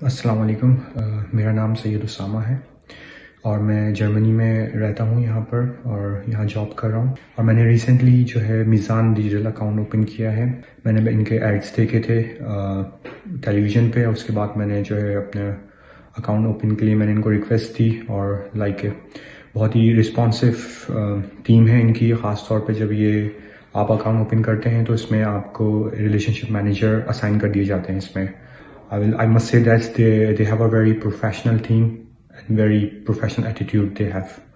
अस्सलाम वालेकुम। मेरा नाम सैयद उसामा है और मैं जर्मनी में रहता हूँ यहाँ पर और यहाँ जॉब कर रहा हूँ। और मैंने रिसेंटली जो है मीज़ान डिजिटल अकाउंट ओपन किया है। मैंने इनके एड्स देखे थे टेलीविज़न पे। उसके बाद मैंने जो है अपने अकाउंट ओपन के लिए मैंने इनको रिक्वेस्ट दी और बहुत ही रिस्पॉन्सिव टीम है इनकी। ख़ास तौर पे जब ये आप अकाउंट ओपन करते हैं तो इसमें आपको रिलेशनशिप मैनेजर असाइन कर दिए जाते हैं इसमें। I must say that they have a very professional team and very professional attitude they have.